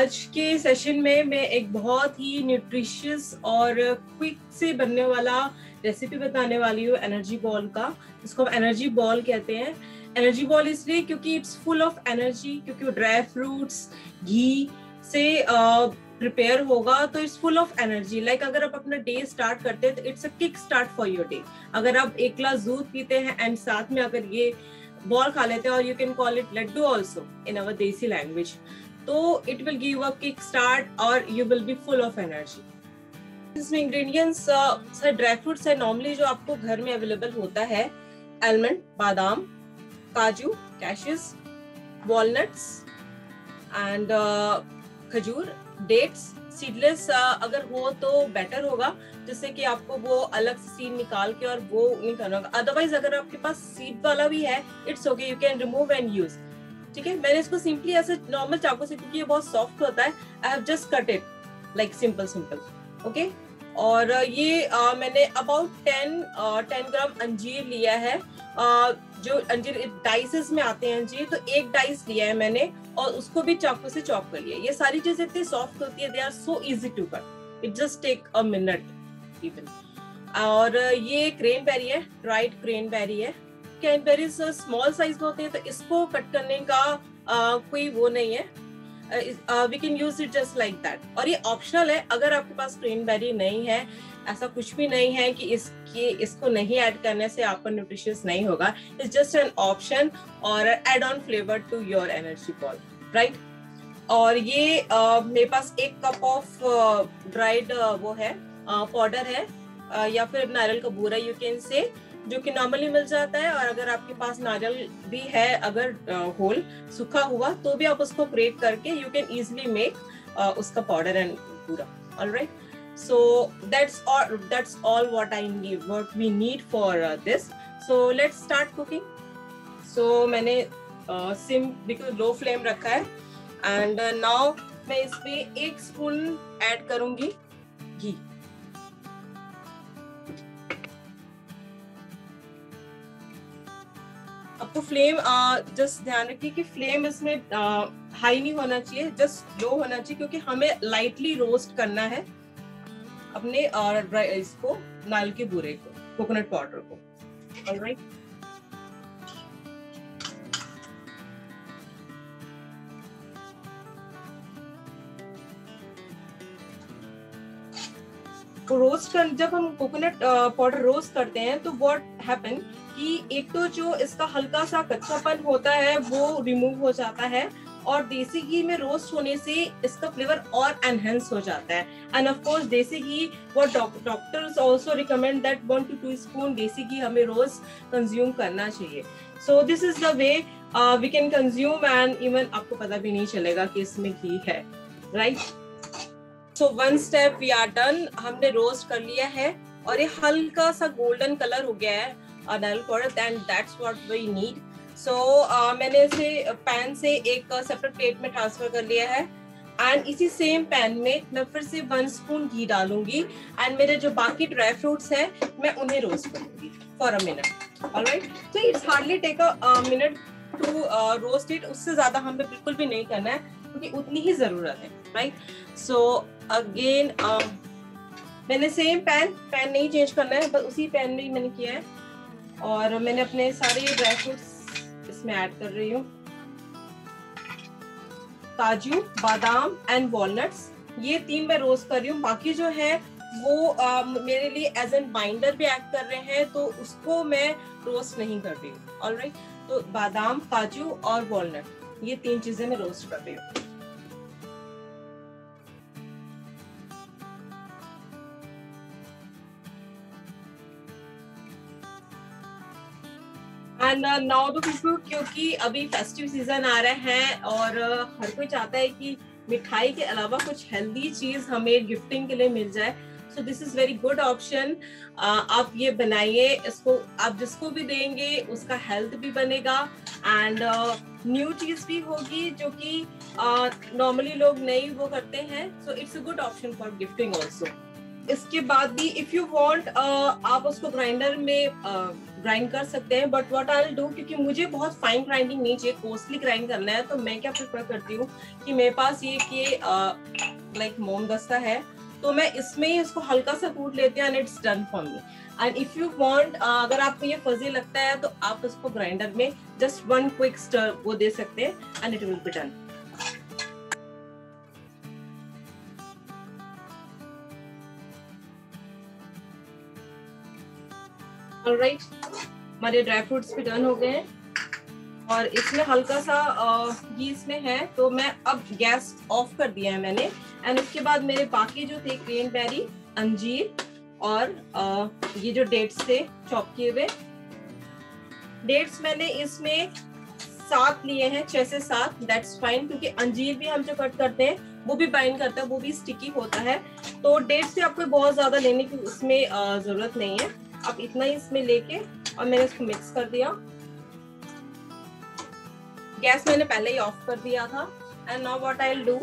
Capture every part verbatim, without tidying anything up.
आज के सेशन में मैं एक बहुत ही न्यूट्रिशियस और क्विक से बनने वाला रेसिपी बताने वाली हूँ एनर्जी बॉल का, जिसको हम एनर्जी बॉल कहते हैं। एनर्जी बॉल इसलिए क्योंकि इट्स फुल ऑफ एनर्जी, क्योंकि वो ड्राई फ्रूट्स घी से प्रिपेयर uh, होगा, तो it's full of energy. Like अगर आप अपना डे स्टार्ट करते हैं तो it's a kick start for your day. अगर आप एक ग्लास दूध पीते हैं एंड साथ में अगर ये बॉल खा लेते हैं, और you can call it laddu also in our desi language, तो it will give a kick start और you will be full of energy. इसमें इंग्रेडिएंट्स सर ड्राई फ्रूट्स है नॉर्मली जो आपको घर में अवेलेबल होता है। आलमंड, बादाम, काजू, कैशेस, वॉलनट्स एंड खजूर, डेट्स। सीडलेस अगर हो तो बेटर होगा, जिससे कि आपको वो अलग से सीड निकाल के और वो नहीं करना होगा। अदरवाइज अगर आपके पास सीड वाला भी है, it's okay, you can remove and use. ठीक है, मैंने इसको सिंपली ऐसे नॉर्मल चाकू से, क्योंकि ये बहुत सॉफ्ट होता है, I have just cut it like simple simple okay. और ये uh, मैंने अबाउट टेन टेन ग्राम अंजीर लिया है। uh, जो अंजीर डाइसेस में आते हैं अंजीर, तो एक डाइस लिया है मैंने और उसको भी चाकू से चॉप कर लिया। ये सारी चीजें इतनी सॉफ्ट होती है, they are so easy to cut, it just take a minute even. और ये क्रैनबेरी है, ड्राइड क्रैनबेरी है। क्रैनबेरीज स्मॉल साइज में होते हैं, तो इसको कट करने का uh, कोई वो नहीं है, we can use it just like that. और ये ऑप्शनल है, अगर आपके पास क्रैनबेरी नहीं है, ऐसा कुछ भी नहीं है कि इसके इसको नहीं ऐड करने से आपका न्यूट्रिशियस नहीं होगा। इट्स जस्ट एन ऑप्शन और add on flavour to your energy ball, right. और ये uh, मेरे पास एक कप ऑफ ड्राइड वो है पाउडर uh, है, uh, या फिर नारियल का बूरा यू कैन से, जो कि नॉर्मली मिल जाता है। और अगर आपके पास नारियल भी है अगर होल uh, सूखा हुआ, तो भी आप उसको ग्रेट करके यू कैन इजिली मेक उसका पाउडर एंड पूरा। Alright, so that's all that's all what I need, what we need for uh, this. So let's start cooking. So मैंने सिम बिल्कुल लो फ्लेम रखा है एंड नाउ मैं इसमें एक spoon add करूंगी घी। अब तो फ्लेम जस्ट uh, ध्यान रखिए कि फ्लेम इसमें हाई uh, नहीं होना चाहिए, जस्ट लो होना चाहिए, क्योंकि हमें लाइटली रोस्ट करना है अपने और इसको नारियल के बूरे को, कोकोनट पाउडर को। ऑलराइट, तो रोस्ट कर जब हम कोकोनट पाउडर रोस्ट करते हैं तो व्हाट हैपन कि एक तो जो इसका हल्का सा कच्चापन होता है वो रिमूव हो जाता है, और देसी घी में रोस्ट होने से इसका फ्लेवर और एनहेंस हो जाता है। End of course desi ghee, वो doctors also recommend that one two two spoon desi ghee हमें रोज कंज्यूम करना चाहिए। So this is the way we can consume, and even आपको पता भी नहीं चलेगा कि इसमें घी है, right. So one step we are done, हमने रोस्ट कर लिया है और ये हल्का सा गोल्डन कलर हो गया है नारियल powder, and that's what we need. So so, uh, मैंने इसे पैन से एक सेपरेट प्लेट में ट्रांसफर कर लिया है, एंड इसी सेम पैन में मैं फिर से वन स्पून घी डालूंगी, एंड मेरे जो बाकी ड्राई फ्रूट्स हैं मैं उन्हें रोस्ट करूंगी for a minute. Alright, so it's hardly take a minute to roast it, उससे ज्यादा हमें बिल्कुल भी नहीं करना है, क्योंकि उतनी ही जरूरत है, राइट। सो अगेन मैंने सेम पैन पैन नहीं चेंज करना है, बस उसी पैन में ही मैंने किया है, और मैंने अपने सारे ड्राई फ्रूट्स इसमें ऐड कर रही हूँ। काजू, बादाम एंड वॉलनट्स, ये तीन मैं रोस्ट कर रही हूँ। बाकी जो है वो आ, मेरे लिए एज एन बाइंडर भी एक्ट कर रहे हैं, तो उसको मैं रोस्ट नहीं कर रही हूँ। ऑलराइट, तो बादाम, काजू और वॉलनट, ये तीन चीजें मैं रोस्ट कर रही हूँ। एंड नाउ द कुकू, क्योंकि अभी फेस्टिव सीजन आ रहे हैं और uh, हर कोई चाहता है कि मिठाई के अलावा कुछ हेल्दी चीज हमें गिफ्टिंग के लिए मिल जाए। So this is very good option. आप ये बनाइए, इसको आप जिसको भी देंगे उसका हेल्थ भी बनेगा, एंड न्यू चीज भी होगी जो कि नॉर्मली uh, लोग नहीं वो करते हैं। So it's a good option for gifting also. इसके बाद भी इफ यू वांट आप उसको ग्राइंडर में uh, ग्राइंड कर सकते हैं, but what I will do, क्योंकि मुझे बहुत फाइन ग्राइंडिंग नहीं चाहिए, कोर्सली ग्राइंड करना है, तो मैं क्या प्रेफर करती हूँ कि मेरे पास ये कि लाइक मोम दस्ता है, तो मैं इसमें ही इसको हल्का सा कूट लेती हूँ and it's done for me. And if you want, अगर आपको ये फजी लगता है तो आप इसको ग्राइंडर में जस्ट वन क्विक स्टर वो दे सकते हैं and it will be done. Alright, हमारे ड्राई फ्रूट्स भी डन हो गए हैं और इसमें हल्का सा घी इसमें है, तो मैं अब गैस ऑफ कर दिया है मैंने। एंड उसके बाद मेरे बाकी जो थे क्रैनबेरी, अंजीर और आ, ये जो डेट्स थे चॉप किए हुए, डेट्स मैंने इसमें सात लिए हैं, छह से सात, दैट्स फाइन, क्योंकि अंजीर भी हम जो कट करते हैं वो भी बाइंड करता है, वो भी स्टिकी होता है, तो डेट्स से आपको बहुत ज्यादा लेने की उसमें जरूरत नहीं है। अब इतना ही इसमें लेके और मैंने इसको मिक्स कर दिया। गैस मैंने पहले ही ऑफ कर दिया था। And now what I will do,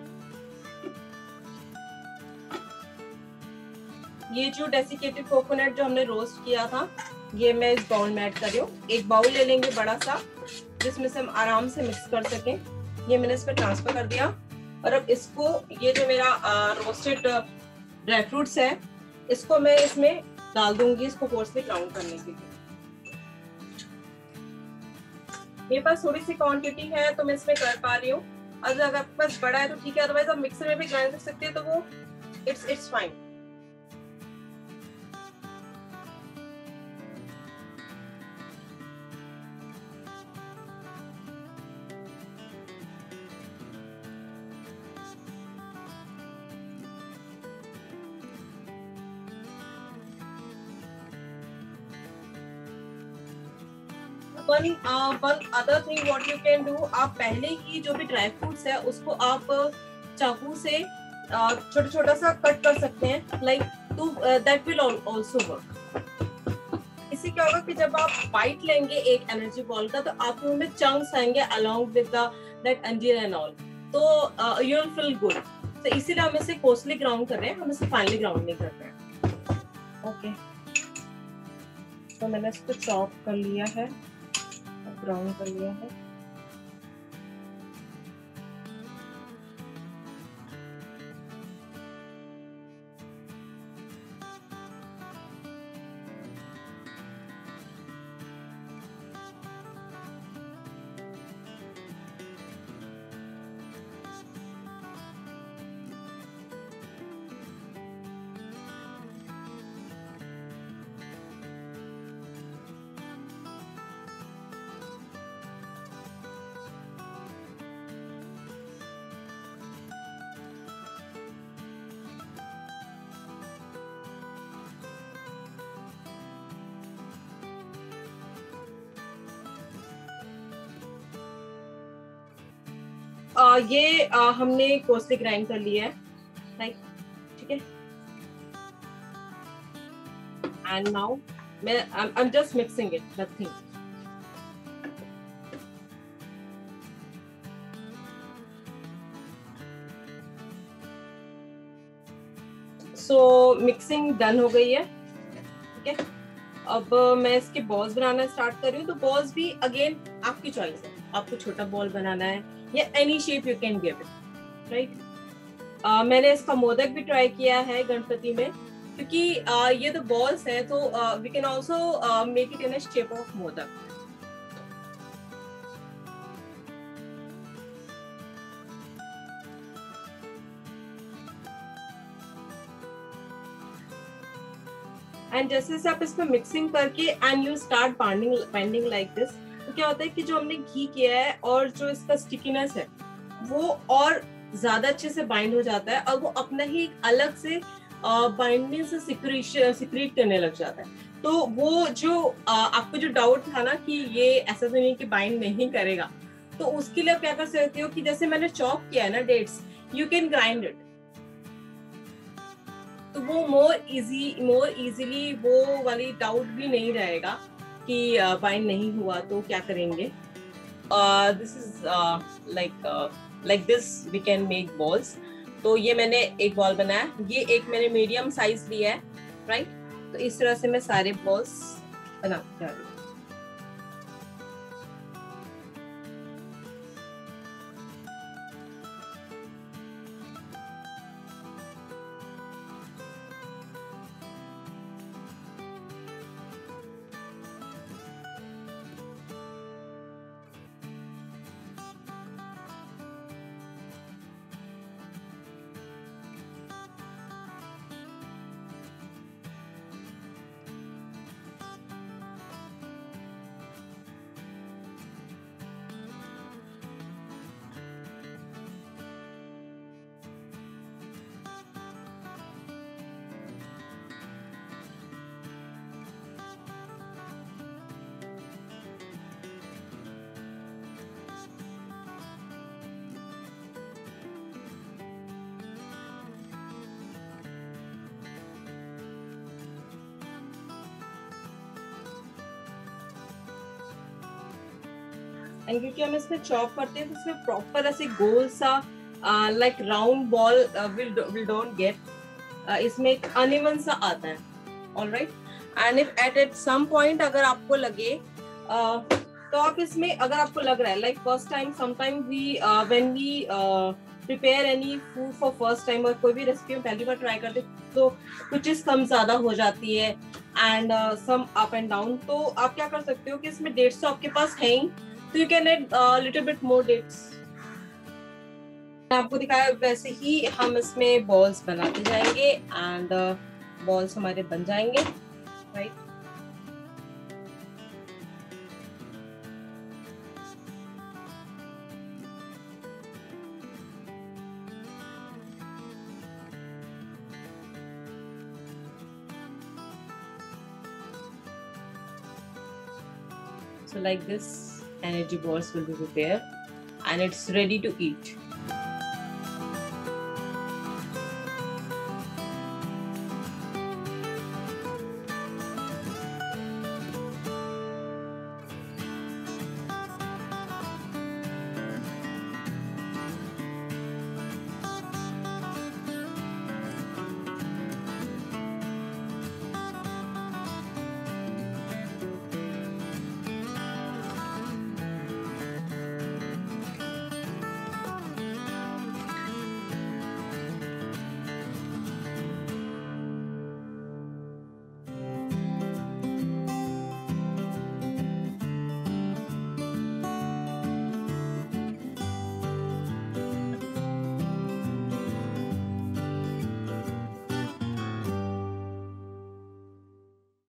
ये जो डेसिकेटेड कोकोनट जो हमने रोस्ट किया था, ये मैं इस बाउल में ऐड कर रही हूँ। एक बाउल ले लेंगे बड़ा सा, जिसमें से हम आराम से मिक्स कर सकें। ये मैंने इस पर ट्रांसफर कर दिया और अब इसको, ये जो मेरा रोस्टेड ड्राई फ्रूट्स है, इसको मैं इसमें डाल दूंगी, इसको कोर्सली ग्राउंड करने के लिए। मेरे पास थोड़ी सी क्वांटिटी है तो मैं इसमें कर पा रही हूँ, अगर आपके पास बड़ा है तो ठीक है, अदरवाइज आप मिक्सर में भी ग्राइंड कर सकते हैं, तो वो it's it's fine. One one other thing what you can do, आप पहले ही जो भी ड्राई फ्रूट्स है उसको आप चाकू से छोटा छोटा सा कट कर सकते हैं, like to that will also work. इससे क्या होगा कि जब आप बाइट लेंगे एक एनर्जी बॉल का, तो आपके मुंह में चंक्स आएंगे along with that anjeer and all, तो यू विल फील गुड। तो इसीलिए हम इसे कोर्सली ग्राउंड कर रहे हैं, हम इसे फाइनली ग्राउंड नहीं कर रहे हैं। ओके, तो मैंने इसको चॉप कर लिया है, ग्राउंड कर लिया है। आ, ये आ, हमने कोर्सली ग्राइंड कर लिया है, राइट, ठीक है। एंड नाउ मैं I am just mixing it, nothing. So mixing done हो गई है, ठीक है। अब मैं इसके बॉल्स बनाना स्टार्ट कर रही हूँ। तो बॉल्स भी अगेन आपकी चॉइस है, आपको छोटा बॉल बनाना है या any shape you can give it, right. मैंने इसका मोदक भी ट्राई किया है गणपति में, क्योंकि uh, ये तो बॉल्स है, तो we can also make it in a shape of modak. And जैसे जैसे आप इसमें मिक्सिंग करके and you start binding binding like this, तो क्या होता है कि जो हमने घी किया है और जो इसका स्टिकीनेस है वो और ज्यादा अच्छे से बाइंड हो जाता है, और वो अपना ही अलग से बाइंडिंग से सिक्रीट करने लग जाता है। तो वो जो uh, आपको जो डाउट था ना कि ये ऐसा तो नहीं कि बाइंड नहीं करेगा, तो उसके लिए आप क्या कर सकते हो कि जैसे मैंने चॉप किया है ना dates, you can grind it, तो वो मोर इजी मोर इजीली वो वाली डाउट भी नहीं रहेगा कि बाइंड uh, नहीं हुआ तो क्या करेंगे। This is like like this we can make balls. तो ये मैंने एक बॉल बनाया, ये एक मैंने मीडियम साइज लिया है, राइट। तो इस तरह से मैं सारे बॉल्स बनाते जा रही हूँ। एंड क्योंकि हम इसमें चॉप करते हैं तो इसमें प्रॉपर ऐसे गोल सा like round ball will will don't get, इसमें एक अनइवन सा आता है। Alright, and if at at some point अगर आपको लगे uh, तो आप इसमें अगर आपको लग रहा है like first time, sometime we when we prepare any food for first time, और कोई भी रेसिपी हम पहली बार ट्राई करते तो कुछ चीज कम ज्यादा हो जाती है and some up and down, तो आप क्या कर सकते हो कि इसमें डेट्स तो आपके पास है ही, so you can add a uh, little bit more dates। आपको दिखाया वैसे ही हम इसमें बॉल्स बनाते जाएंगे एंड बॉल्स हमारे बन जाएंगे, right. So like this energy balls will be prepared and it's ready to eat।